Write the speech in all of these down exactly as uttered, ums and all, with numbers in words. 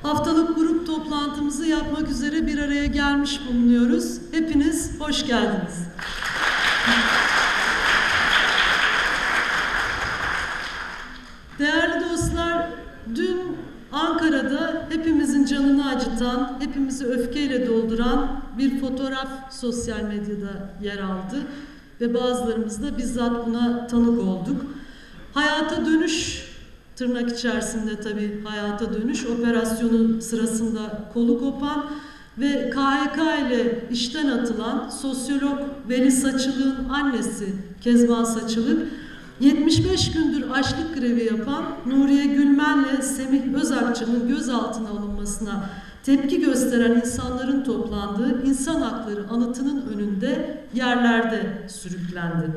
haftalık grup toplantımızı yapmak üzere bir araya gelmiş bulunuyoruz. Hepiniz hoş geldiniz. Değerli dostlar, dün Ankara'da hepimizin canını acıtan, hepimizi öfkeyle dolduran bir fotoğraf sosyal medyada yer aldı ve bazılarımız da bizzat buna tanık olduk. Hayata dönüş, tırnak içerisinde tabii hayata dönüş operasyonu sırasında kolu kopan ve K H K ile işten atılan sosyolog Veli Saçılık'ın annesi Kezban Saçılık, yetmiş beş gündür açlık grevi yapan Nuriye Gülmen'le Semih Özakçı'nın gözaltına alınmasına tepki gösteren insanların toplandığı İnsan Hakları Anıtı'nın önünde yerlerde sürüklendi.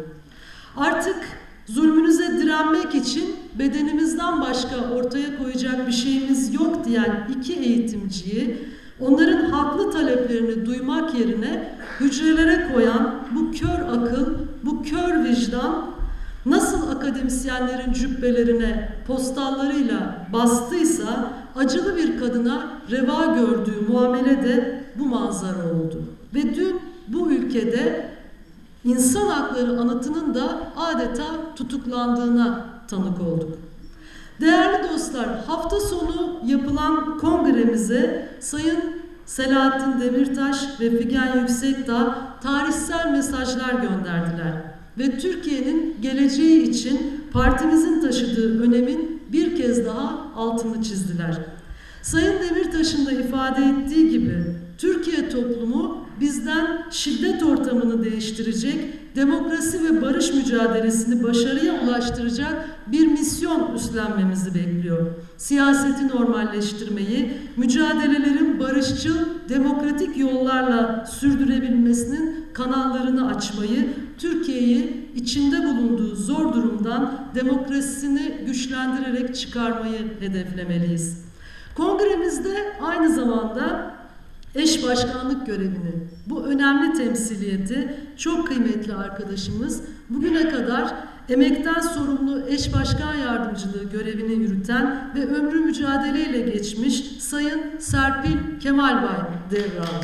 Artık zulmünüze direnmek için bedenimizden başka ortaya koyacak bir şeyimiz yok diyen iki eğitimciyi, onların haklı taleplerini duymak yerine hücrelere koyan bu kör akıl, bu kör vicdan nasıl akademisyenlerin cübbelerine postallarıyla bastıysa acılı bir kadına reva gördüğü muamele de bu manzara oldu. Ve dün bu ülkede İnsan Hakları Anıtı'nın da adeta tutuklandığına tanık olduk. Değerli dostlar, hafta sonu yapılan kongremize Sayın Selahattin Demirtaş ve Figen Yüksekdağ tarihsel mesajlar gönderdiler ve Türkiye'nin geleceği için partimizin taşıdığı önemin bir kez daha altını çizdiler. Sayın Demirtaş'ın da ifade ettiği gibi Türkiye toplumu bizden şiddet ortamını değiştirecek, demokrasi ve barış mücadelesini başarıya ulaştıracak bir misyon üstlenmemizi bekliyor. Siyaseti normalleştirmeyi, mücadelelerin barışçıl, demokratik yollarla sürdürebilmesinin kanallarını açmayı, Türkiye'yi içinde bulunduğu zor durumdan demokrasisini güçlendirerek çıkarmayı hedeflemeliyiz. Kongremizde aynı zamanda eş başkanlık görevini, bu önemli temsiliyeti çok kıymetli arkadaşımız, bugüne kadar emekten sorumlu eş başkan yardımcılığı görevini yürüten ve ömrü mücadeleyle geçmiş Sayın Serpil Kemalbay devraldı.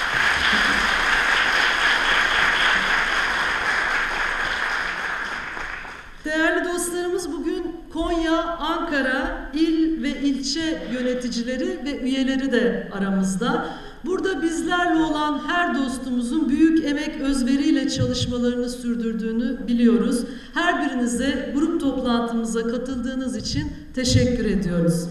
Değerli dostlarımız, bugün Konya, Ankara il ve ilçe yöneticileri ve üyeleri de aramızda. Burada bizlerle olan her dostumuzun büyük emek özveriyle çalışmalarını sürdürdüğünü biliyoruz. Her birinize grup toplantımıza katıldığınız için teşekkür ediyoruz.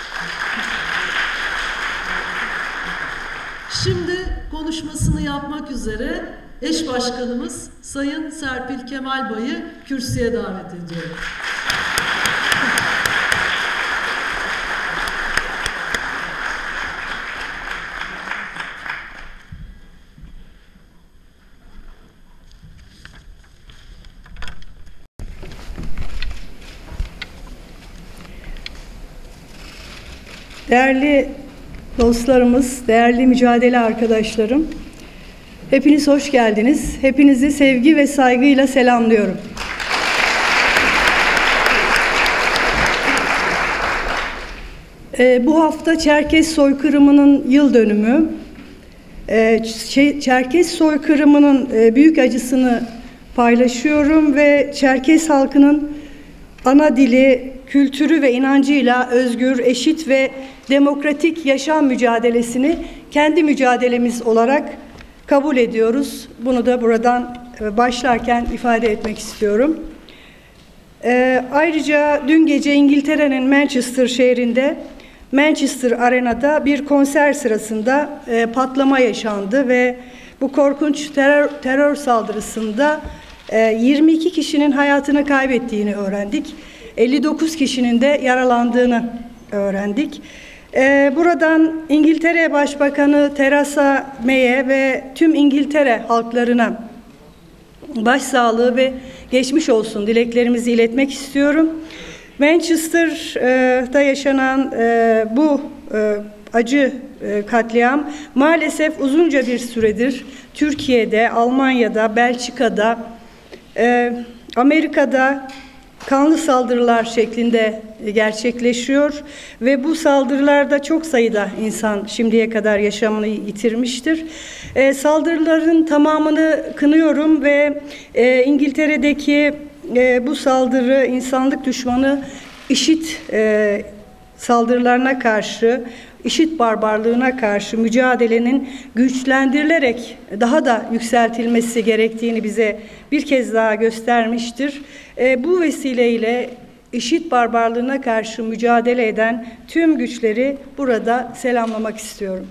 Şimdi konuşmasını yapmak üzere eş başkanımız Sayın Serpil Kemalbay'ı kürsüye davet ediyorum. Değerli dostlarımız, değerli mücadele arkadaşlarım, hepiniz hoş geldiniz. Hepinizi sevgi ve saygıyla selamlıyorum. Ee, bu hafta Çerkes soykırımının yıl dönümü. Ee, Çerkes soykırımının e, büyük acısını paylaşıyorum ve Çerkes halkının ana dili, kültürü ve inancıyla özgür, eşit ve demokratik yaşam mücadelesini kendi mücadelemiz olarak kabul ediyoruz. Bunu da buradan başlarken ifade etmek istiyorum. Ee, ayrıca dün gece İngiltere'nin Manchester şehrinde, Manchester Arena'da bir konser sırasında e, patlama yaşandı ve bu korkunç terör, terör saldırısında e, yirmi iki kişinin hayatını kaybettiğini öğrendik. elli dokuz kişinin de yaralandığını öğrendik. Ee, buradan İngiltere Başbakanı Theresa May'e ve tüm İngiltere halklarına başsağlığı ve geçmiş olsun dileklerimizi iletmek istiyorum. Manchester'da yaşanan e, bu e, acı e, katliam maalesef uzunca bir süredir Türkiye'de, Almanya'da, Belçika'da, e, Amerika'da, kanlı saldırılar şeklinde gerçekleşiyor ve bu saldırılarda çok sayıda insan şimdiye kadar yaşamını yitirmiştir. E, saldırıların tamamını kınıyorum ve e, İngiltere'deki e, bu saldırı insanlık düşmanı IŞİD e, saldırılarına karşı, IŞİD barbarlığına karşı mücadelenin güçlendirilerek daha da yükseltilmesi gerektiğini bize bir kez daha göstermiştir. E, bu vesileyle IŞİD barbarlığına karşı mücadele eden tüm güçleri burada selamlamak istiyorum.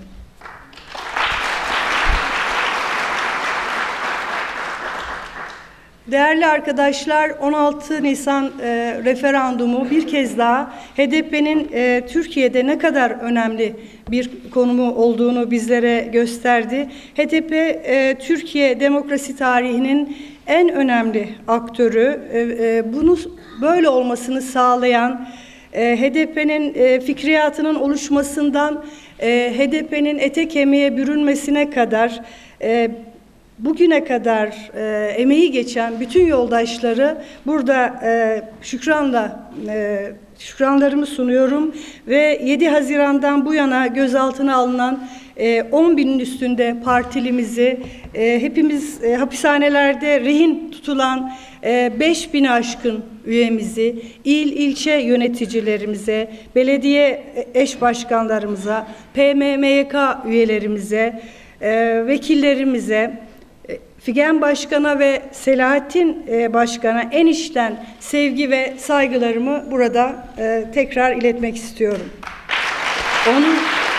Değerli arkadaşlar, on altı Nisan e, referandumu bir kez daha H D P'nin e, Türkiye'de ne kadar önemli bir konumu olduğunu bizlere gösterdi. H D P, e, Türkiye demokrasi tarihinin en önemli aktörü. E, e, bunu böyle olmasını sağlayan, e, H D P'nin e, fikriyatının oluşmasından e, H D P'nin ete kemiğe bürünmesine kadar e, bugüne kadar e, emeği geçen bütün yoldaşları burada e, şükranla e, şükranlarımı sunuyorum ve yedi Haziran'dan bu yana gözaltına alınan e, on binin üstünde partilimizi, e, hepimiz e, hapishanelerde rehin tutulan e, beş bini aşkın üyemizi, il ilçe yöneticilerimize, belediye eş başkanlarımıza, P M M Y K üyelerimize, e, vekillerimize, Figen Başkan'a ve Selahattin Başkan'a en içten sevgi ve saygılarımı burada e, tekrar iletmek istiyorum. Onun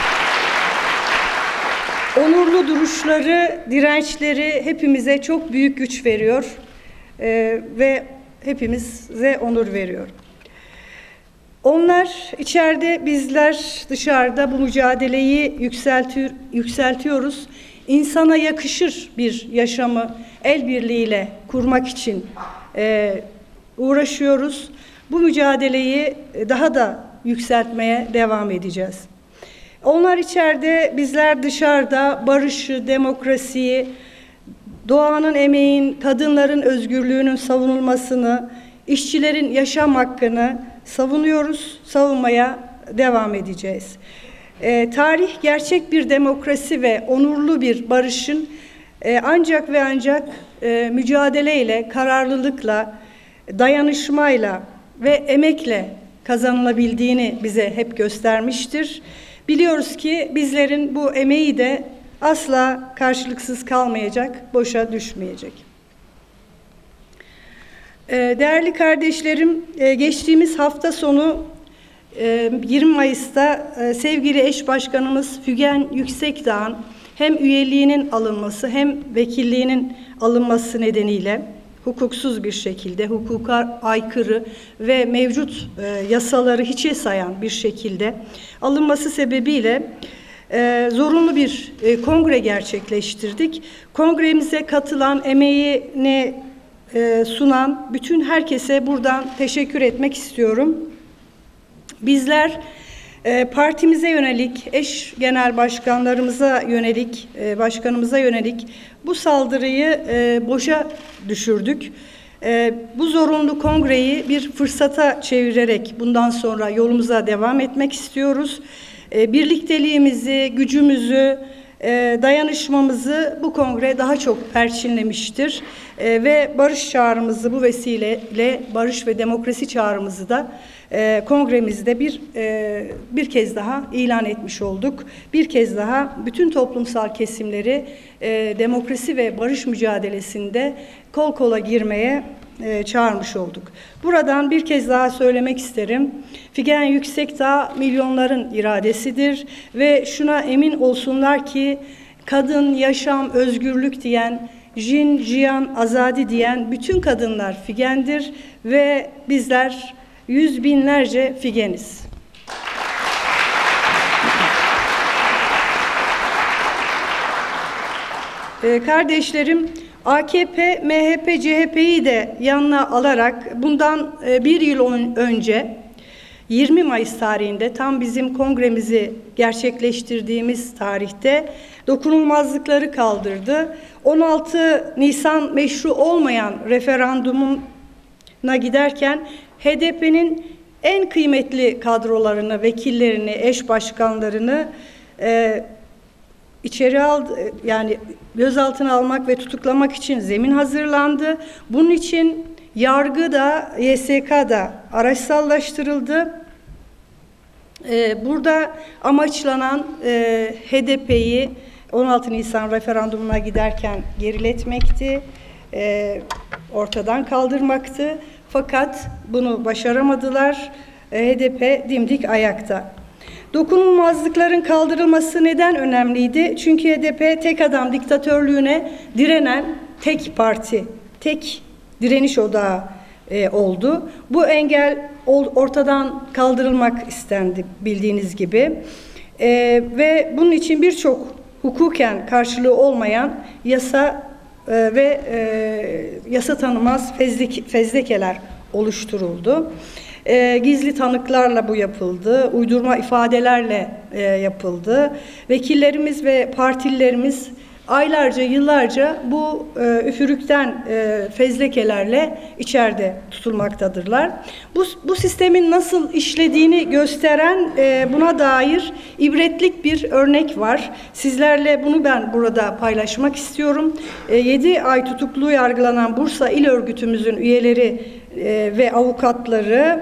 onurlu duruşları, dirençleri hepimize çok büyük güç veriyor e, ve hepimize onur veriyor. Onlar içeride, bizler dışarıda bu mücadeleyi yükseltiyor, yükseltiyoruz. İnsana yakışır bir yaşamı el birliğiyle kurmak için e, uğraşıyoruz. Bu mücadeleyi daha da yükseltmeye devam edeceğiz. Onlar içeride, bizler dışarıda barışı, demokrasiyi, doğanın emeğin, kadınların özgürlüğünün savunulmasını, işçilerin yaşam hakkını savunuyoruz, savunmaya devam edeceğiz. E, tarih gerçek bir demokrasi ve onurlu bir barışın e, ancak ve ancak e, mücadeleyle, kararlılıkla, dayanışmayla ve emekle kazanılabildiğini bize hep göstermiştir. Biliyoruz ki bizlerin bu emeği de asla karşılıksız kalmayacak, boşa düşmeyecek. E, değerli kardeşlerim, e, geçtiğimiz hafta sonu yirmi Mayıs'ta sevgili eş başkanımız Figen Yüksekdağ'ın hem üyeliğinin alınması hem vekilliğinin alınması nedeniyle hukuksuz bir şekilde, hukuka aykırı ve mevcut yasaları hiçe sayan bir şekilde alınması sebebiyle zorunlu bir kongre gerçekleştirdik. Kongremize katılan, emeğini sunan bütün herkese buradan teşekkür etmek istiyorum. Bizler e, partimize yönelik, eş genel başkanlarımıza yönelik, e, başkanımıza yönelik bu saldırıyı e, boşa düşürdük. E, bu zorunlu kongreyi bir fırsata çevirerek bundan sonra yolumuza devam etmek istiyoruz. E, birlikteliğimizi, gücümüzü, e, dayanışmamızı bu kongre daha çok perçinlemiştir. E, ve barış çağrımızı bu vesileyle, barış ve demokrasi çağrımızı da E, kongremizde bir e, bir kez daha ilan etmiş olduk. Bir kez daha bütün toplumsal kesimleri e, demokrasi ve barış mücadelesinde kol kola girmeye e, çağırmış olduk. Buradan bir kez daha söylemek isterim. Figen Yüksekdağ milyonların iradesidir ve şuna emin olsunlar ki kadın, yaşam, özgürlük diyen, jin, jiyan, azadi diyen bütün kadınlar Figen'dir ve bizler yüz binlerce Figeniz. Ee, kardeşlerim, A K P, M H P, C H P'yi de yanına alarak bundan e, bir yıl önce yirmi Mayıs tarihinde tam bizim kongremizi gerçekleştirdiğimiz tarihte dokunulmazlıkları kaldırdı. on altı Nisan meşru olmayan referandumuna giderken H D P'nin en kıymetli kadrolarını, vekillerini, eş başkanlarını e, içeri aldı, yani gözaltına almak ve tutuklamak için zemin hazırlandı. Bunun için yargı da, Y S K da araçsallaştırıldı. Ee, burada amaçlanan e, H D P'yi on altı Nisan referandumuna giderken geriletmekti, e, ortadan kaldırmaktı. Fakat bunu başaramadılar. E, H D P dimdik ayakta. Dokunulmazlıkların kaldırılması neden önemliydi? Çünkü H D P tek adam diktatörlüğüne direnen tek parti, tek direniş odağı e, oldu. Bu engel ortadan kaldırılmak istendi bildiğiniz gibi. E, ve bunun için birçok hukuken karşılığı olmayan yasa e, ve e, yasa tanımaz fezleke, fezlekeler oluşturuldu. E, gizli tanıklarla bu yapıldı, uydurma ifadelerle e, yapıldı. Vekillerimiz ve partililerimiz aylarca, yıllarca bu e, üfürükten e, fezlekelerle içeride tutulmaktadırlar. Bu, bu sistemin nasıl işlediğini gösteren e, buna dair ibretlik bir örnek var. Sizlerle bunu ben burada paylaşmak istiyorum. E, yedi ay tutuklu yargılanan Bursa İl Örgütümüzün üyeleri e, ve avukatları,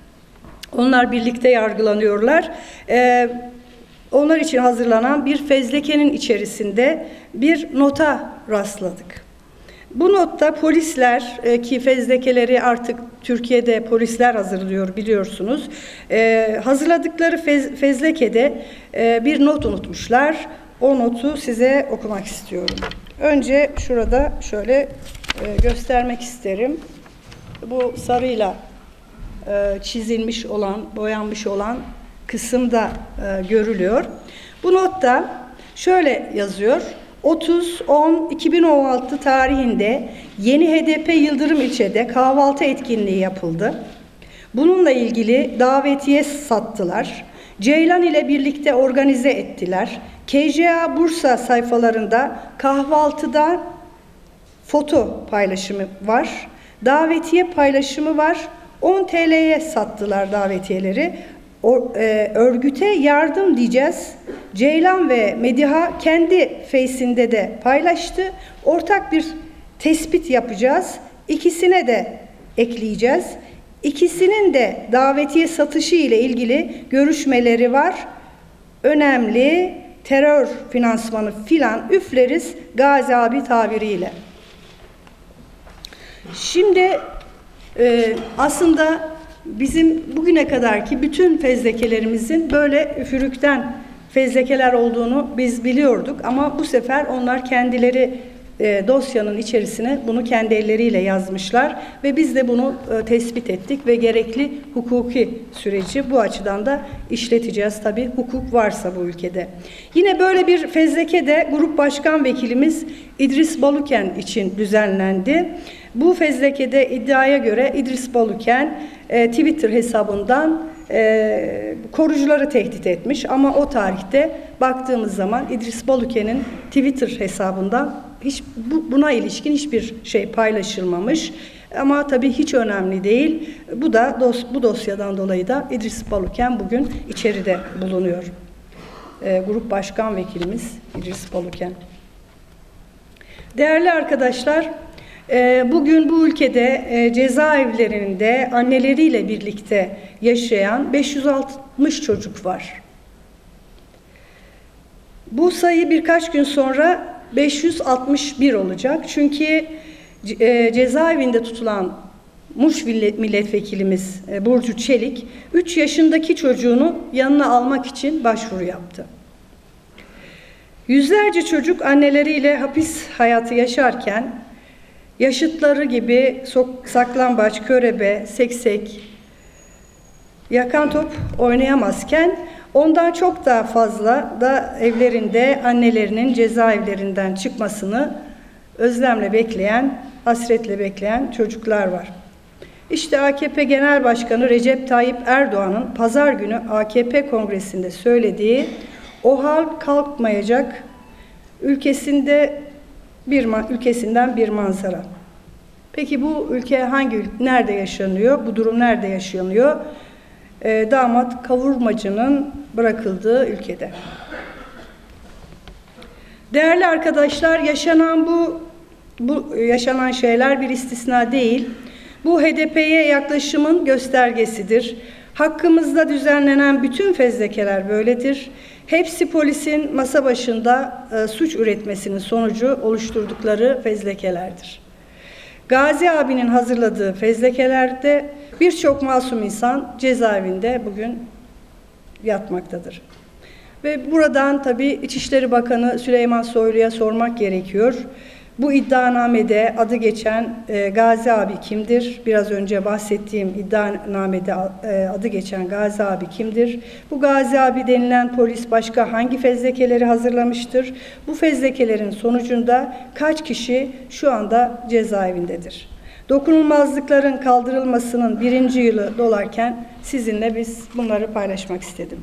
onlar birlikte yargılanıyorlar. E, Onlar için hazırlanan bir fezlekenin içerisinde bir nota rastladık. Bu notta polisler, e, ki fezlekeleri artık Türkiye'de polisler hazırlıyor biliyorsunuz, e, hazırladıkları fez, fezlekede e, bir not unutmuşlar. O notu size okumak istiyorum. Önce şurada şöyle e, göstermek isterim. Bu sarıyla e, çizilmiş olan, boyanmış olan kısımda e, görülüyor. Bu notta şöyle yazıyor. otuz on iki bin on altı tarihinde yeni H D P Yıldırım ilçede kahvaltı etkinliği yapıldı. Bununla ilgili davetiye sattılar. Ceylan ile birlikte organize ettiler. K J A Bursa sayfalarında kahvaltıda foto paylaşımı var. Davetiye paylaşımı var. on T L'ye sattılar davetiyeleri. O, e, örgüte yardım diyeceğiz. Ceylan ve Mediha kendi Face'inde de paylaştı. Ortak bir tespit yapacağız. İkisine de ekleyeceğiz. İkisinin de davetiye satışı ile ilgili görüşmeleri var. Önemli terör finansmanı filan üfleriz Gazi abi tabiriyle. Şimdi e, aslında bizim bugüne kadarki bütün fezlekelerimizin böyle üfürükten fezlekeler olduğunu biz biliyorduk ama bu sefer onlar kendileri e, dosyanın içerisine bunu kendi elleriyle yazmışlar ve biz de bunu e, tespit ettik ve gerekli hukuki süreci bu açıdan da işleteceğiz tabii hukuk varsa bu ülkede. Yine böyle bir fezleke de Grup Başkan Vekilimiz İdris Baluken için düzenlendi. Bu fezlekede iddiaya göre İdris Baluken e, Twitter hesabından e, korucuları tehdit etmiş ama o tarihte baktığımız zaman İdris Baluken'in Twitter hesabından hiç bu, buna ilişkin hiçbir şey paylaşılmamış. Ama tabii hiç önemli değil. Bu da dos, bu dosyadan dolayı da İdris Baluken bugün içeride bulunuyor. E, Grup Başkan Vekilimiz İdris Baluken. Değerli arkadaşlar, bugün bu ülkede cezaevlerinde anneleriyle birlikte yaşayan beş yüz altmış çocuk var. Bu sayı birkaç gün sonra beş yüz altmış bir olacak. Çünkü cezaevinde tutulan Muş milletvekilimiz Burcu Çelik üç yaşındaki çocuğunu yanına almak için başvuru yaptı. Yüzlerce çocuk anneleriyle hapis hayatı yaşarken yaşıtları gibi sok, saklambaç, körebe, seksek, yakan top oynayamazken ondan çok daha fazla da evlerinde annelerinin cezaevlerinden çıkmasını özlemle bekleyen, hasretle bekleyen çocuklar var. İşte A K P Genel Başkanı Recep Tayyip Erdoğan'ın pazar günü A K P Kongresi'nde söylediği "O hal kalkmayacak, ülkesinde bir ülkesinden bir manzara." Peki bu ülke hangi nerede yaşanıyor? Bu durum nerede yaşanıyor? E, damat kavurmacının bırakıldığı ülkede. Değerli arkadaşlar, yaşanan bu bu yaşanan şeyler bir istisna değil. Bu H D P'ye yaklaşımın göstergesidir. Hakkımızda düzenlenen bütün fezlekeler böyledir. Hepsi polisin masa başında e, suç üretmesinin sonucu oluşturdukları fezlekelerdir. Gazi abinin hazırladığı fezlekelerde birçok masum insan cezaevinde bugün yatmaktadır. Ve buradan tabii İçişleri Bakanı Süleyman Soylu'ya sormak gerekiyor. Bu iddianamede adı geçen e, Gazi abi kimdir? Biraz önce bahsettiğim iddianamede e, adı geçen Gazi abi kimdir? Bu Gazi abi denilen polis başka hangi fezlekeleri hazırlamıştır? Bu fezlekelerin sonucunda kaç kişi şu anda cezaevindedir? Dokunulmazlıkların kaldırılmasının birinci yılı dolarken sizinle biz bunları paylaşmak istedim.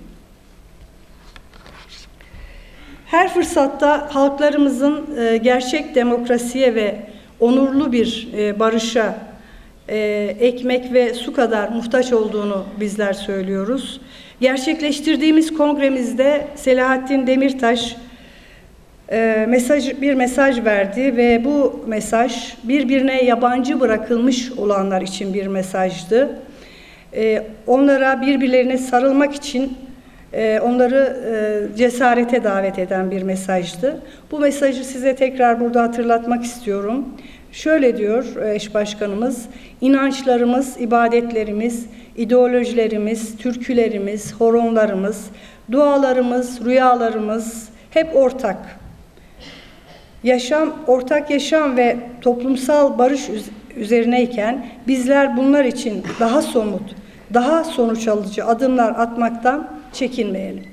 Her fırsatta halklarımızın e, gerçek demokrasiye ve onurlu bir e, barışa e, ekmek ve su kadar muhtaç olduğunu bizler söylüyoruz. Gerçekleştirdiğimiz kongremizde Selahattin Demirtaş e, mesaj, bir mesaj verdi ve bu mesaj birbirine yabancı bırakılmış olanlar için bir mesajdı. E, onlara birbirlerine sarılmak için onları cesarete davet eden bir mesajdı. Bu mesajı size tekrar burada hatırlatmak istiyorum. Şöyle diyor eş başkanımız, inançlarımız, ibadetlerimiz, ideolojilerimiz, türkülerimiz, horonlarımız, dualarımız, rüyalarımız hep ortak. Yaşam, ortak yaşam ve toplumsal barış üzerineyken bizler bunlar için daha somut, daha sonuç alıcı adımlar atmaktan çekinmeyelim.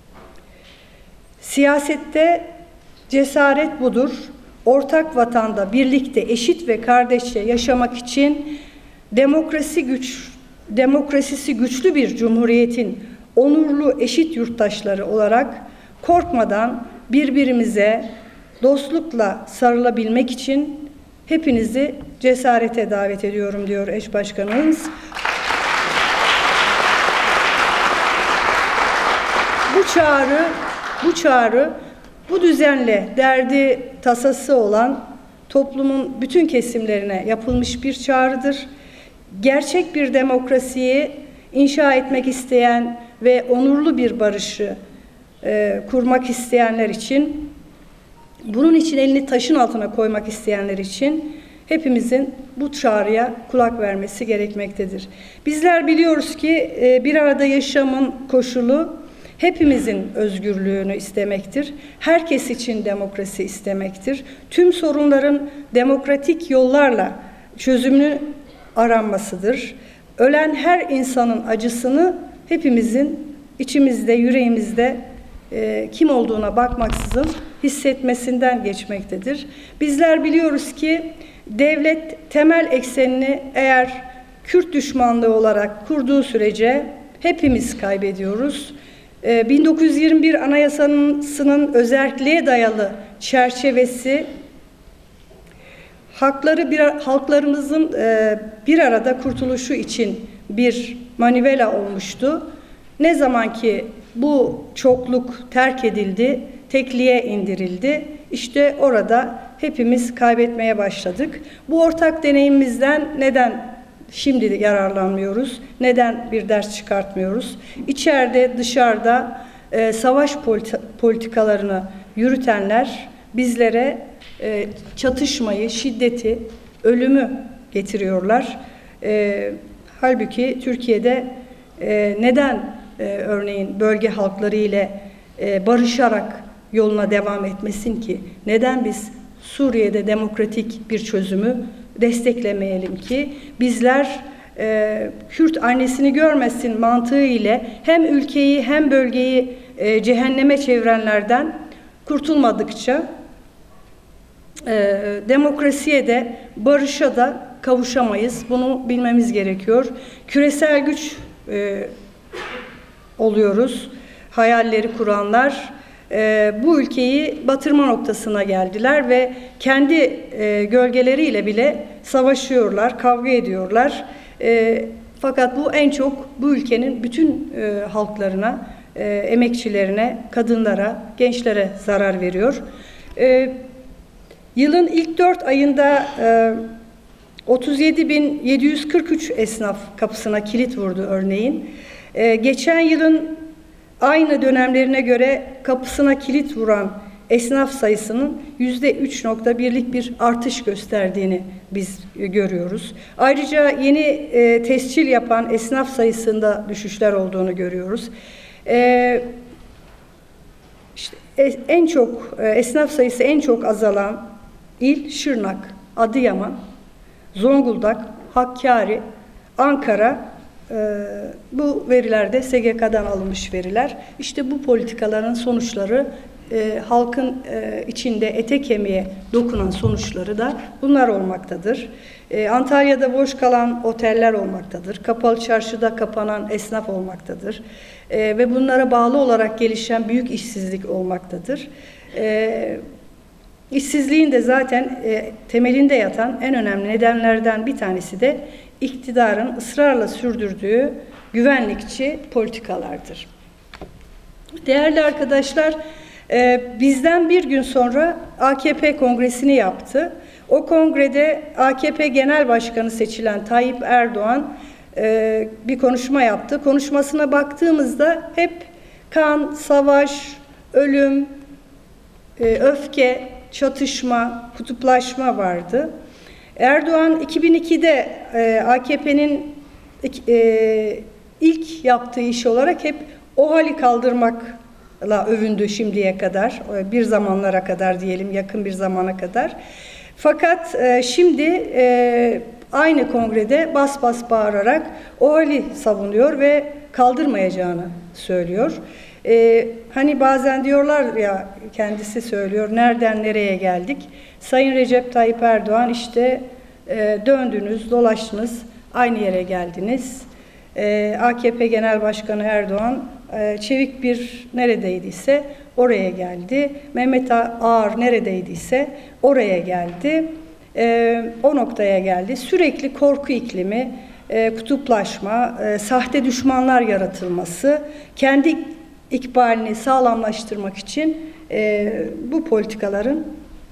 Siyasette cesaret budur. Ortak vatanda birlikte eşit ve kardeşçe yaşamak için demokrasi güç, demokrasisi güçlü bir cumhuriyetin onurlu eşit yurttaşları olarak korkmadan birbirimize dostlukla sarılabilmek için hepinizi cesarete davet ediyorum diyor eş başkanımız. Bu çağrı, bu çağrı, bu düzenle derdi tasası olan toplumun bütün kesimlerine yapılmış bir çağrıdır. Gerçek bir demokrasiyi inşa etmek isteyen ve onurlu bir barışı e, kurmak isteyenler için, bunun için elini taşın altına koymak isteyenler için hepimizin bu çağrıya kulak vermesi gerekmektedir. Bizler biliyoruz ki e, bir arada yaşamın koşulu hepimizin özgürlüğünü istemektir. Herkes için demokrasi istemektir. Tüm sorunların demokratik yollarla çözümünü aranmasıdır. Ölen her insanın acısını hepimizin içimizde, yüreğimizde e, kim olduğuna bakmaksızın hissetmesinden geçmektedir. Bizler biliyoruz ki devlet temel eksenini eğer Kürt düşmanlığı olarak kurduğu sürece hepimiz kaybediyoruz. bin dokuz yüz yirmi bir Anayasası'nın özerkliğe dayalı çerçevesi hakları bir, halklarımızın e, bir arada kurtuluşu için bir manivela olmuştu. Ne zaman ki bu çokluk terk edildi, tekliğe indirildi, işte orada hepimiz kaybetmeye başladık. Bu ortak deneyimimizden neden şimdi yararlanmıyoruz? Neden bir ders çıkartmıyoruz? İçeride, dışarıda e, savaş politi politikalarını yürütenler bizlere e, çatışmayı, şiddeti, ölümü getiriyorlar. E, halbuki Türkiye'de e, neden e, örneğin bölge halkları ile e, barışarak yoluna devam etmesin ki? Neden biz Suriye'de demokratik bir çözümü desteklemeyelim ki? Bizler e, Kürt annesini görmesin mantığı ile hem ülkeyi hem bölgeyi e, cehenneme çevirenlerden kurtulmadıkça e, demokrasiye de barışa da kavuşamayız. Bunu bilmemiz gerekiyor. Küresel güç e, oluyoruz. Hayalleri kuranlar e, bu ülkeyi batırma noktasına geldiler ve kendi e, gölgeleriyle bile savaşıyorlar, kavga ediyorlar. E, fakat bu en çok bu ülkenin bütün e, halklarına, e, emekçilerine, kadınlara, gençlere zarar veriyor. E, yılın ilk dört ayında e, otuz yedi bin yedi yüz kırk üç esnaf kapısına kilit vurdu örneğin. E, geçen yılın aynı dönemlerine göre kapısına kilit vuran esnaf sayısının yüzde üç nokta birlik bir artış gösterdiğini biz görüyoruz. Ayrıca yeni e, tescil yapan esnaf sayısında düşüşler olduğunu görüyoruz. E, işte en çok e, esnaf sayısı en çok azalan il Şırnak, Adıyaman, Zonguldak, Hakkari, Ankara. Ee, bu veriler de S G K'dan alınmış veriler. İşte bu politikaların sonuçları, e, halkın e, içinde ete kemiğe dokunan sonuçları da bunlar olmaktadır. E, Antalya'da boş kalan oteller olmaktadır. Kapalı çarşıda kapanan esnaf olmaktadır. E, ve bunlara bağlı olarak gelişen büyük işsizlik olmaktadır. E, işsizliğin de zaten e, temelinde yatan en önemli nedenlerden bir tanesi de iktidarın ısrarla sürdürdüğü güvenlikçi politikalardır. Değerli arkadaşlar, e, bizden bir gün sonra A K P kongresini yaptı. O kongrede A K P Genel Başkanı seçilen Tayyip Erdoğan e, bir konuşma yaptı. Konuşmasına baktığımızda hep kan, savaş, ölüm, e, öfke, çatışma, kutuplaşma vardı. Erdoğan iki bin ikide e, A K P'nin e, ilk yaptığı iş olarak hep OHAL'i kaldırmakla övündü şimdiye kadar, bir zamanlara kadar diyelim, yakın bir zamana kadar. Fakat e, şimdi e, aynı kongrede bas bas bağırarak OHAL'i savunuyor ve kaldırmayacağını söylüyor. Ee, hani bazen diyorlar ya, kendisi söylüyor, nereden nereye geldik? Sayın Recep Tayyip Erdoğan işte e, döndünüz, dolaştınız, aynı yere geldiniz. E, A K P Genel Başkanı Erdoğan e, çevik bir neredeydiyse oraya geldi. Mehmet Ağar neredeydiyse oraya geldi. E, o noktaya geldi. Sürekli korku iklimi, e, kutuplaşma, e, sahte düşmanlar yaratılması, kendi ikbalini sağlamlaştırmak için e, bu politikaların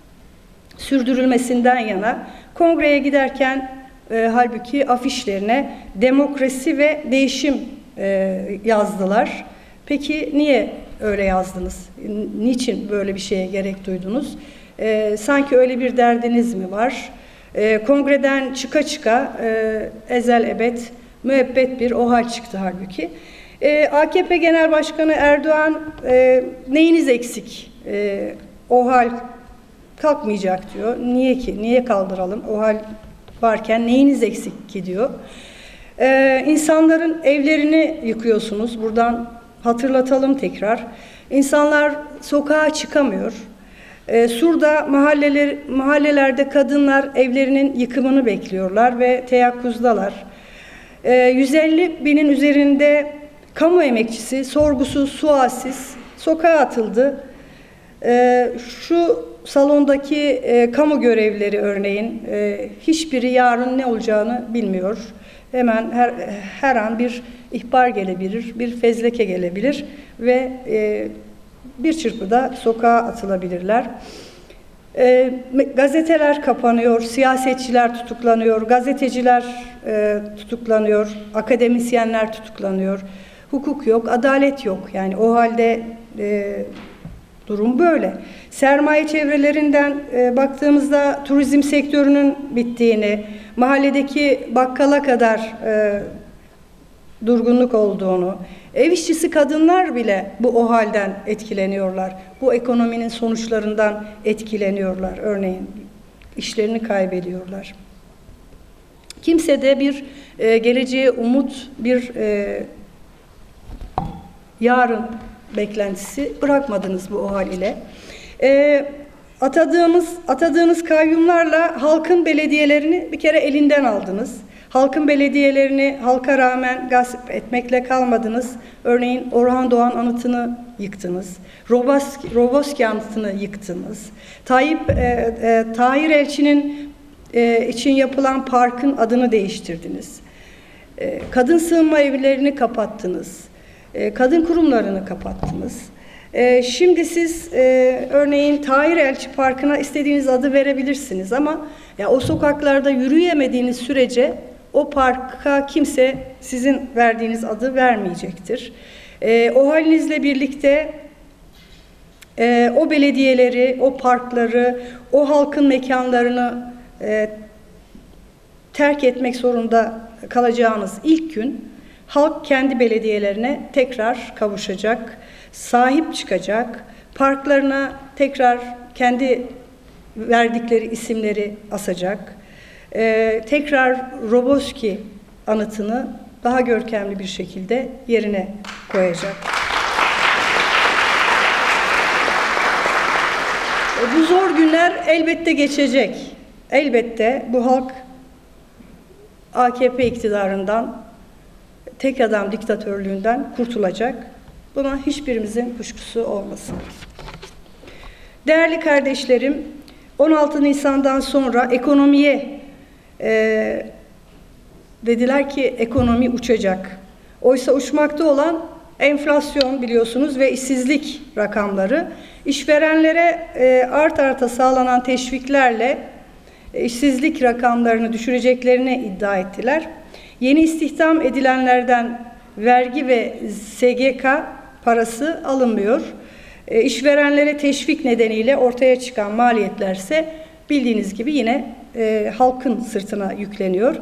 sürdürülmesinden yana. Kongreye giderken e, halbuki afişlerine demokrasi ve değişim e, yazdılar. Peki niye öyle yazdınız? Niçin böyle bir şeye gerek duydunuz? E, sanki öyle bir derdiniz mi var? E, kongreden çıka çıka e, ezel ebed müebbet bir OHAL çıktı halbuki. E, A K P Genel Başkanı Erdoğan e, neyiniz eksik? E, OHAL kalkmayacak diyor. Niye ki? Niye kaldıralım? OHAL varken neyiniz eksik ki diyor. E, insanların evlerini yıkıyorsunuz. Buradan hatırlatalım tekrar. İnsanlar sokağa çıkamıyor. E, Sur'da mahalleler, mahallelerde kadınlar evlerinin yıkımını bekliyorlar ve teyakkuzdalar. E, yüz elli binin üzerinde kamu emekçisi sorgusuz, sualsiz sokağa atıldı. E, şu salondaki e, kamu görevlileri örneğin e, hiçbiri yarın ne olacağını bilmiyor. Hemen her, her an bir ihbar gelebilir, bir fezleke gelebilir ve e, bir çırpıda sokağa atılabilirler. E, gazeteler kapanıyor, siyasetçiler tutuklanıyor, gazeteciler e, tutuklanıyor, akademisyenler tutuklanıyor. Hukuk yok, adalet yok. Yani o halde e, durum böyle. Sermaye çevrelerinden e, baktığımızda turizm sektörünün bittiğini, mahalledeki bakkala kadar e, durgunluk olduğunu, ev işçisi kadınlar bile bu o halden etkileniyorlar. Bu ekonominin sonuçlarından etkileniyorlar. Örneğin işlerini kaybediyorlar. Kimse de bir e, geleceğe umut, bir e, yarın beklentisi bırakmadınız bu o hal ile. E, atadığımız, atadığınız kayyumlarla halkın belediyelerini bir kere elinden aldınız. Halkın belediyelerini halka rağmen gasp etmekle kalmadınız. Örneğin Orhan Doğan anıtını yıktınız. Roboski, Roboski anıtını yıktınız. Tayyip, e, e, Tahir Elçi'nin e, için yapılan parkın adını değiştirdiniz. E, kadın sığınma evlerini kapattınız. E, kadın kurumlarını kapattınız. E, şimdi siz e, örneğin Tahir Elçi Parkı'na istediğiniz adı verebilirsiniz ama ya, o sokaklarda yürüyemediğiniz sürece o parka kimse sizin verdiğiniz adı vermeyecektir. E, o halinizle birlikte e, o belediyeleri, o parkları, o halkın mekanlarını e, terk etmek zorunda kalacağınız ilk gün halk kendi belediyelerine tekrar kavuşacak, sahip çıkacak, parklarına tekrar kendi verdikleri isimleri asacak, ee, tekrar Roboski anıtını daha görkemli bir şekilde yerine koyacak. Bu zor günler elbette geçecek. Elbette bu halk A K P iktidarından, tek adam diktatörlüğünden kurtulacak. Buna hiçbirimizin kuşkusu olmasın. Değerli kardeşlerim, on altı Nisan'dan sonra ekonomiye e, dediler ki ekonomi uçacak. Oysa uçmakta olan enflasyon biliyorsunuz ve işsizlik rakamları. İşverenlere e, art arta sağlanan teşviklerle e, işsizlik rakamlarını düşüreceklerini iddia ettiler. Yeni istihdam edilenlerden vergi ve S G K parası alınmıyor. E, işverenlere teşvik nedeniyle ortaya çıkan maliyetlerse bildiğiniz gibi yine e, halkın sırtına yükleniyor.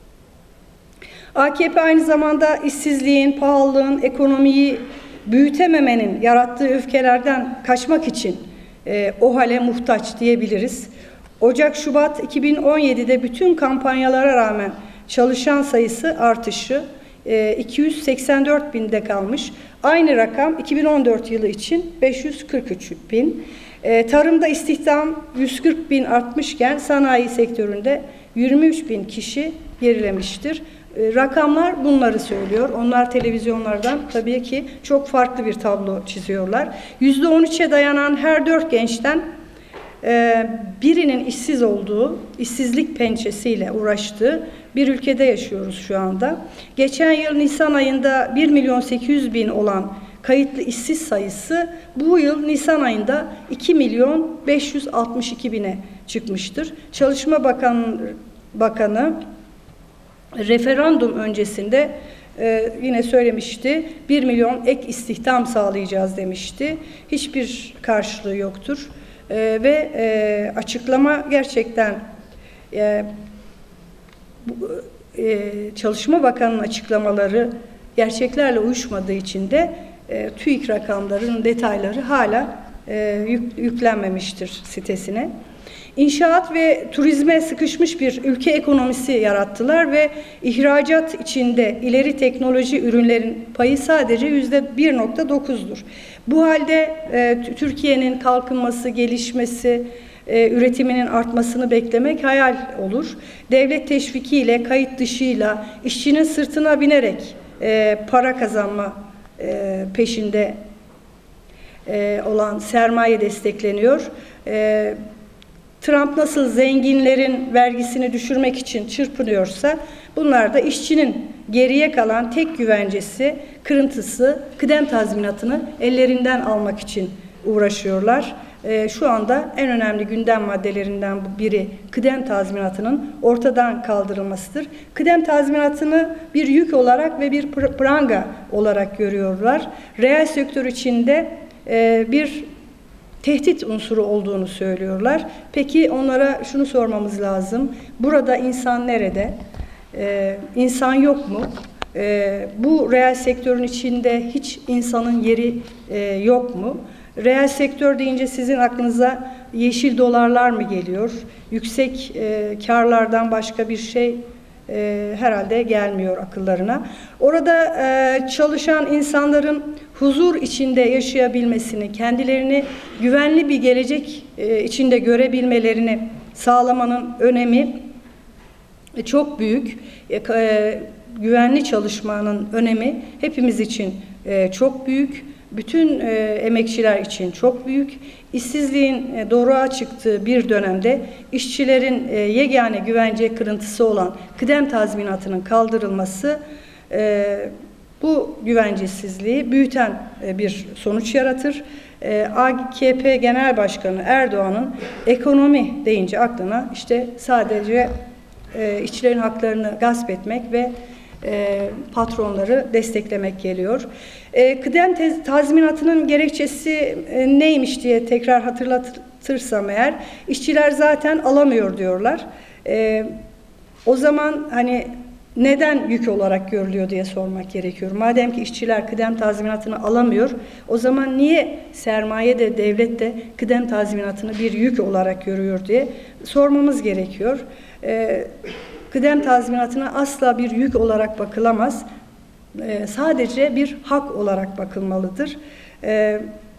A K P aynı zamanda işsizliğin, pahalılığın, ekonomiyi büyütememenin yarattığı öfkelerden kaçmak için e, o hale muhtaç diyebiliriz. Ocak-Şubat iki bin on yedi'de bütün kampanyalara rağmen çalışan sayısı artışı e, iki yüz seksen dört binde kalmış. Aynı rakam iki bin on dört yılı için beş yüz kırk üç bin. E, tarımda istihdam yüz kırk bin artmışken sanayi sektöründe yirmi üç bin kişi gerilemiştir. E, rakamlar bunları söylüyor. Onlar televizyonlardan tabii ki çok farklı bir tablo çiziyorlar. yüzde on üç'e dayanan her dört gençten e, birinin işsiz olduğu, işsizlik pençesiyle uğraştığı bir ülkede yaşıyoruz şu anda. Geçen yıl Nisan ayında bir milyon sekiz yüz bin olan kayıtlı işsiz sayısı bu yıl Nisan ayında iki milyon beş yüz altmış iki bine çıkmıştır. Çalışma Bakanı, Bakanı referandum öncesinde e, yine söylemişti, bir milyon ek istihdam sağlayacağız demişti. Hiçbir karşılığı yoktur. E, ve e, açıklama gerçekten e, bu, e, Çalışma Bakanı'nın açıklamaları gerçeklerle uyuşmadığı için de e, TÜİK rakamlarının detayları hala e, yük, yüklenmemiştir sitesine. İnşaat ve turizme sıkışmış bir ülke ekonomisi yarattılar ve ihracat içinde ileri teknoloji ürünlerin payı sadece yüzde bir nokta dokuz'dur. Bu halde e, Türkiye'nin kalkınması, gelişmesi, e, üretiminin artmasını beklemek hayal olur. Devlet teşvikiyle, kayıt dışıyla, işçinin sırtına binerek e, para kazanma e, peşinde e, olan sermaye destekleniyor. E, Trump nasıl zenginlerin vergisini düşürmek için çırpınıyorsa, bunlar da işçinin geriye kalan tek güvencesi, kırıntısı, kıdem tazminatını ellerinden almak için uğraşıyorlar. Ee, şu anda en önemli gündem maddelerinden biri kıdem tazminatının ortadan kaldırılmasıdır. Kıdem tazminatını bir yük olarak ve bir pranga olarak görüyorlar. Reel sektör içinde e, bir tehdit unsuru olduğunu söylüyorlar. Peki onlara şunu sormamız lazım. Burada insan nerede? Ee, insan yok mu? Ee, bu reel sektörün içinde hiç insanın yeri e, yok mu? Reel sektör deyince sizin aklınıza yeşil dolarlar mı geliyor? Yüksek e, karlardan başka bir şey e, herhalde gelmiyor akıllarına. Orada e, çalışan insanların huzur içinde yaşayabilmesini, kendilerini güvenli bir gelecek e, içinde görebilmelerini sağlamanın önemi e, çok büyük. E, e, güvenli çalışmanın önemi hepimiz için e, çok büyük. Bütün e, emekçiler için çok büyük. İşsizliğin e, doğruğa çıktığı bir dönemde işçilerin e, yegane güvence kırıntısı olan kıdem tazminatının kaldırılması e, bu güvencesizliği büyüten e, bir sonuç yaratır. E, A K P Genel Başkanı Erdoğan'ın ekonomi deyince aklına işte sadece e, işçilerin haklarını gasp etmek ve e, patronları desteklemek geliyor. E, kıdem tazminatının gerekçesi e, neymiş diye tekrar hatırlatırsam eğer, işçiler zaten alamıyor diyorlar. E, o zaman hani neden yük olarak görülüyor diye sormak gerekiyor. Madem ki işçiler kıdem tazminatını alamıyor, o zaman niye sermaye de devlet de kıdem tazminatını bir yük olarak görüyor diye sormamız gerekiyor. E, kıdem tazminatına asla bir yük olarak bakılamaz. E, sadece bir hak olarak bakılmalıdır. E,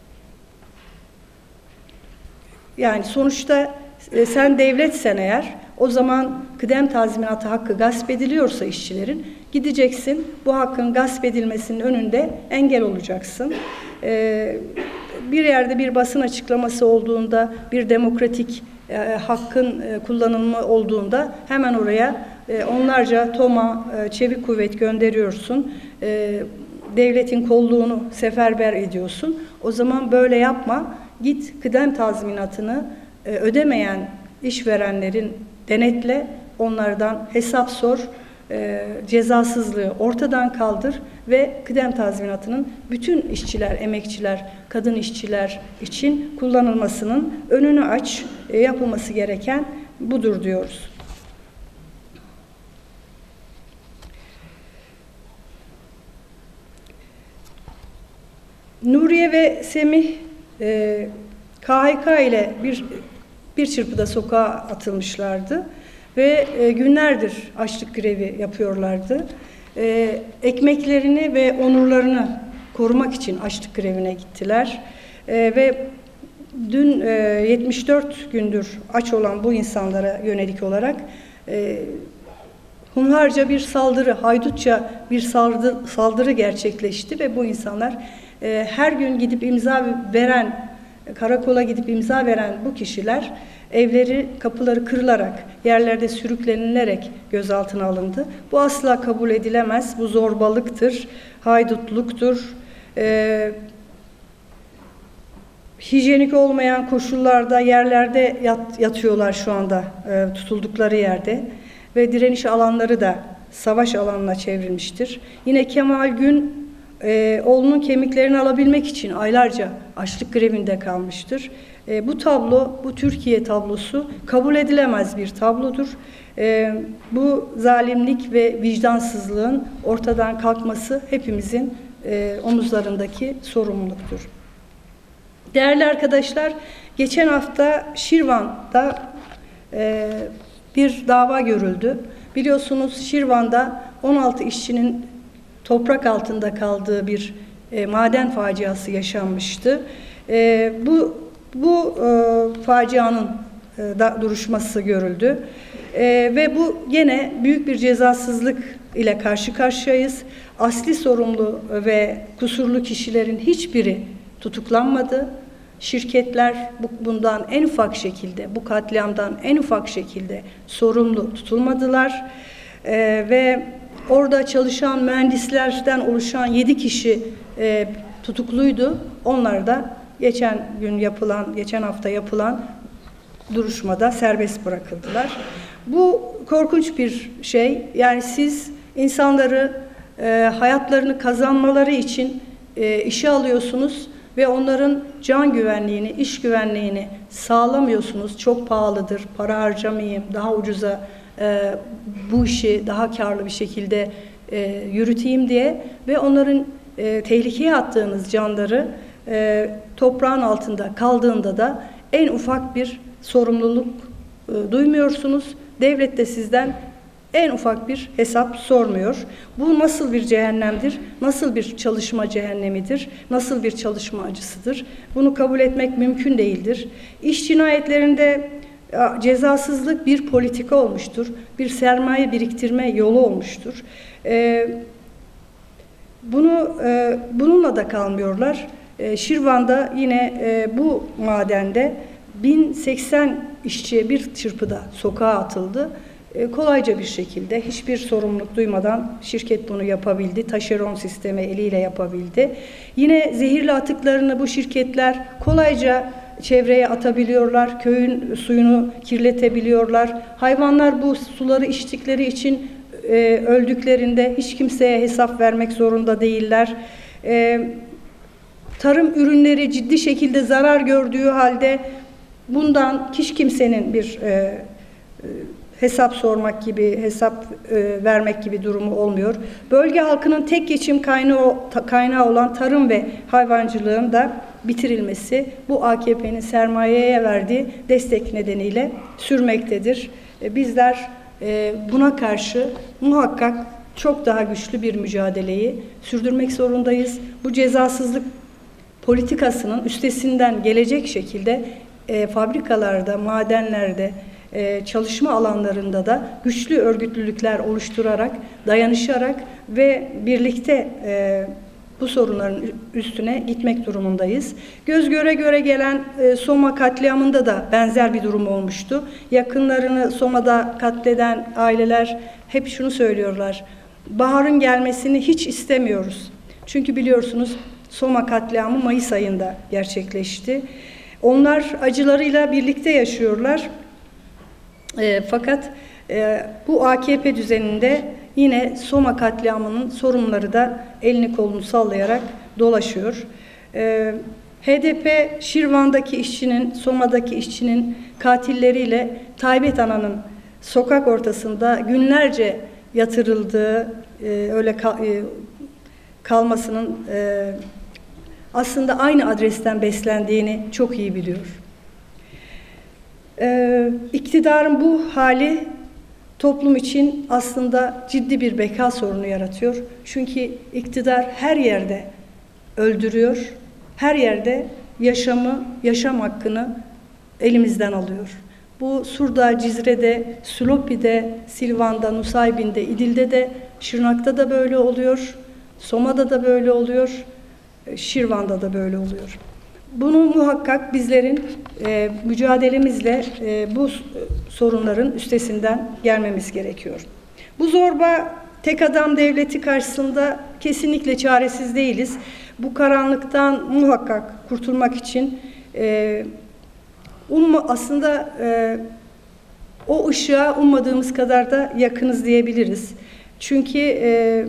yani sonuçta e, sen devletsen eğer, o zaman kıdem tazminatı hakkı gasp ediliyorsa işçilerin, gideceksin, bu hakkın gasp edilmesinin önünde engel olacaksın. Ee, bir yerde bir basın açıklaması olduğunda, bir demokratik e, hakkın e, kullanılma olduğunda hemen oraya e, onlarca TOMA, e, çevik kuvvet gönderiyorsun. E, devletin kolluğunu seferber ediyorsun. O zaman böyle yapma, git kıdem tazminatını e, ödemeyen işverenlerin denetle, onlardan hesap sor, e, cezasızlığı ortadan kaldır ve kıdem tazminatının bütün işçiler, emekçiler, kadın işçiler için kullanılmasının önünü aç, e, yapılması gereken budur diyoruz. Nuriye ve Semih e, K H K ile bir bir çırpıda sokağa atılmışlardı ve e, günlerdir açlık grevi yapıyorlardı. E, ekmeklerini ve onurlarını korumak için açlık grevine gittiler. E, ve dün e, yetmiş dört gündür aç olan bu insanlara yönelik olarak e, hunharca bir saldırı, haydutça bir saldırı, saldırı gerçekleşti ve bu insanlar e, her gün gidip imza veren, karakola gidip imza veren bu kişiler evleri, kapıları kırılarak, yerlerde sürüklenilerek gözaltına alındı. Bu asla kabul edilemez. Bu zorbalıktır, haydutluktur. Ee, hijyenik olmayan koşullarda yerlerde yat, yatıyorlar şu anda e, tutuldukları yerde ve direniş alanları da savaş alanına çevrilmiştir. Yine Kemal Gün e, oğlunun kemiklerini alabilmek için aylarca açlık grevinde kalmıştır. E, bu tablo, bu Türkiye tablosu kabul edilemez bir tablodur. E, bu zalimlik ve vicdansızlığın ortadan kalkması hepimizin e, omuzlarındaki sorumluluktur. Değerli arkadaşlar, geçen hafta Şirvan'da e, bir dava görüldü. Biliyorsunuz Şirvan'da on altı işçinin toprak altında kaldığı bir e, maden faciası yaşanmıştı. E, bu bu e, facianın e, da, duruşması görüldü. E, ve bu gene büyük bir cezasızlık ile karşı karşıyayız. Asli sorumlu ve kusurlu kişilerin hiçbiri tutuklanmadı. Şirketler bundan en ufak şekilde, bu katliamdan en ufak şekilde sorumlu tutulmadılar. Ee, ve orada çalışan mühendislerden oluşan yedi kişi e, tutukluydu. Onlar da geçen gün yapılan, geçen hafta yapılan duruşmada serbest bırakıldılar. Bu korkunç bir şey. Yani siz insanları e, hayatlarını kazanmaları için e, işe alıyorsunuz ve onların can güvenliğini, iş güvenliğini sağlamıyorsunuz. Çok pahalıdır, para harcamayayım, daha ucuza e, bu işi daha karlı bir şekilde e, yürüteyim diye ve onların e, tehlikeye attığınız canları e, toprağın altında kaldığında da en ufak bir sorumluluk e, duymuyorsunuz. Devlet de sizden en ufak bir hesap sormuyor. Bu nasıl bir cehennemdir? Nasıl bir çalışma cehennemidir? Nasıl bir çalışma acısıdır? Bunu kabul etmek mümkün değildir. İş cinayetlerinde Cezasızlık bir politika olmuştur, bir sermaye biriktirme yolu olmuştur. E, bunu e, bununla da kalmıyorlar. E, Şirvan'da yine e, bu madende bin seksen işçi bir çırpıda sokağa atıldı. E, kolayca bir şekilde, hiçbir sorumluluk duymadan şirket bunu yapabildi. Taşeron sistemi eliyle yapabildi. Yine zehirli atıklarını bu şirketler kolayca çevreye atabiliyorlar. Köyün suyunu kirletebiliyorlar. Hayvanlar bu suları içtikleri için e, öldüklerinde hiç kimseye hesap vermek zorunda değiller. E, tarım ürünleri ciddi şekilde zarar gördüğü halde bundan hiç kimsenin bir e, e, hesap sormak gibi, hesap e, vermek gibi durumu olmuyor. Bölge halkının tek geçim kaynağı, kaynağı olan tarım ve hayvancılığın da bitirilmesi bu A K P'nin sermayeye verdiği destek nedeniyle sürmektedir. E, bizler e, buna karşı muhakkak çok daha güçlü bir mücadeleyi sürdürmek zorundayız. Bu cezasızlık politikasının üstesinden gelecek şekilde e, fabrikalarda, madenlerde, e, çalışma alanlarında da güçlü örgütlülükler oluşturarak, dayanışarak ve birlikte e, bu sorunların üstüne gitmek durumundayız. Göz göre göre gelen e, Soma katliamında da benzer bir durum olmuştu. Yakınlarını Soma'da katleden aileler hep şunu söylüyorlar: baharın gelmesini hiç istemiyoruz. Çünkü biliyorsunuz Soma katliamı Mayıs ayında gerçekleşti. Onlar acılarıyla birlikte yaşıyorlar. E, fakat e, bu A K P düzeninde yine Soma katliamının sorunları da elini kolunu sallayarak dolaşıyor. E, H D P Şirvan'daki işçinin, Soma'daki işçinin katilleriyle Taybet Ana'nın sokak ortasında günlerce yatırıldığı, e, öyle kal, e, kalmasının e, aslında aynı adresten beslendiğini çok iyi biliyor. Ee, iktidarın bu hali toplum için aslında ciddi bir beka sorunu yaratıyor. Çünkü iktidar her yerde öldürüyor, her yerde yaşamı, yaşam hakkını elimizden alıyor. Bu Sur'da, Cizre'de, Silopi'de, Silvan'da, Nusaybin'de, İdil'de de, Şırnak'ta da böyle oluyor, Soma'da da böyle oluyor, Şirvan'da da böyle oluyor. Bunu muhakkak bizlerin e, mücadelemizle e, bu sorunların üstesinden gelmemiz gerekiyor. Bu zorba tek adam devleti karşısında kesinlikle çaresiz değiliz. Bu karanlıktan muhakkak kurtulmak için e, umma, aslında e, o ışığa ummadığımız kadar da yakınız diyebiliriz. Çünkü e,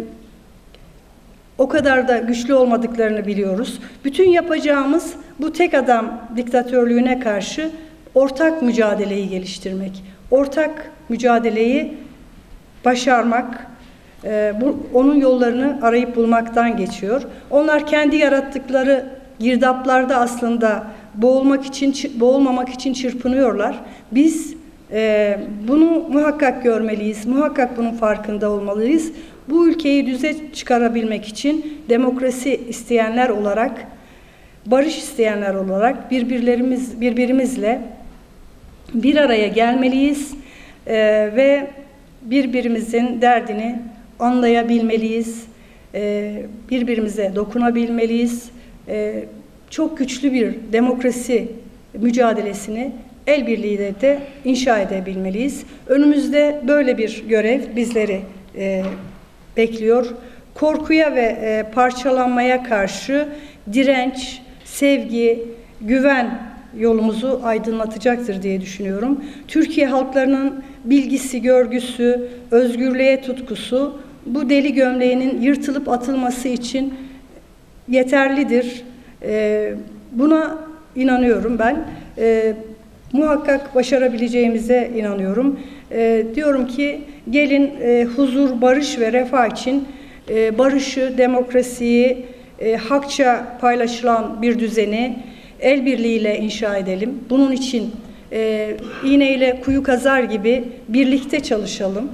o kadar da güçlü olmadıklarını biliyoruz. Bütün yapacağımız bu tek adam diktatörlüğüne karşı ortak mücadeleyi geliştirmek, ortak mücadeleyi başarmak, e, bu, onun yollarını arayıp bulmaktan geçiyor. Onlar kendi yarattıkları girdaplarda aslında boğulmak için, boğulmamak için çırpınıyorlar. Biz e, bunu muhakkak görmeliyiz, muhakkak bunun farkında olmalıyız. Bu ülkeyi düze çıkarabilmek için demokrasi isteyenler olarak, barış isteyenler olarak birbirlerimiz birbirimizle bir araya gelmeliyiz e, ve birbirimizin derdini anlayabilmeliyiz, e, birbirimize dokunabilmeliyiz. E, çok güçlü bir demokrasi mücadelesini el birliğiyle de inşa edebilmeliyiz. Önümüzde böyle bir görev bizleri e, bekliyor. Korkuya ve e, parçalanmaya karşı direnç, sevgi, güven yolumuzu aydınlatacaktır diye düşünüyorum. Türkiye halklarının bilgisi, görgüsü, özgürlüğe tutkusu bu deli gömleğinin yırtılıp atılması için yeterlidir. E, buna inanıyorum ben. E, muhakkak başarabileceğimize inanıyorum. E, diyorum ki gelin e, huzur, barış ve refah için e, barışı, demokrasiyi, e, hakça paylaşılan bir düzeni el birliğiyle inşa edelim. Bunun için e, iğneyle kuyu kazar gibi birlikte çalışalım.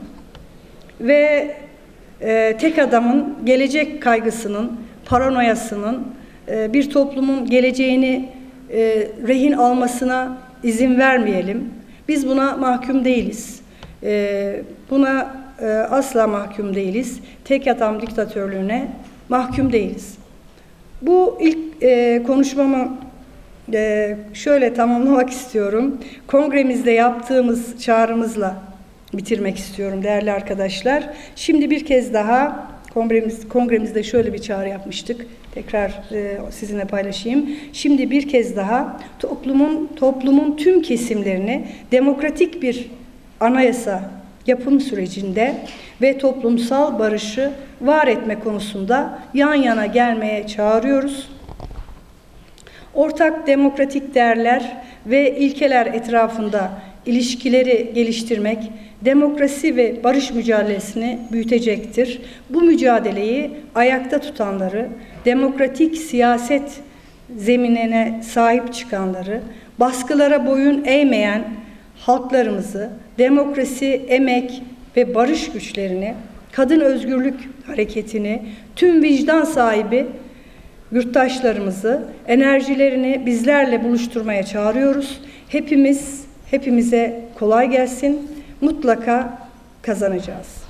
Ve e, tek adamın gelecek kaygısının, paranoyasının e, bir toplumun geleceğini e, rehin almasına izin vermeyelim. Biz buna mahkum değiliz. E, buna e, asla mahkum değiliz. Tek adam diktatörlüğüne mahkum değiliz. Bu ilk e, konuşmamı e, şöyle tamamlamak istiyorum. Kongremizde yaptığımız çağrımızla bitirmek istiyorum değerli arkadaşlar. Şimdi bir kez daha kongremiz, kongremizde şöyle bir çağrı yapmıştık. Tekrar e, sizinle paylaşayım. Şimdi bir kez daha toplumun toplumun tüm kesimlerini demokratik bir anayasa yapım sürecinde ve toplumsal barışı var etme konusunda yan yana gelmeye çağırıyoruz. Ortak demokratik değerler ve ilkeler etrafında ilişkileri geliştirmek, demokrasi ve barış mücadelesini büyütecektir. Bu mücadeleyi ayakta tutanları, demokratik siyaset zeminine sahip çıkanları, baskılara boyun eğmeyen halklarımızı, demokrasi, emek ve barış güçlerini, kadın özgürlük hareketini, tüm vicdan sahibi yurttaşlarımızı, enerjilerini bizlerle buluşturmaya çağırıyoruz. Hepimiz, hepimize kolay gelsin. Mutlaka kazanacağız.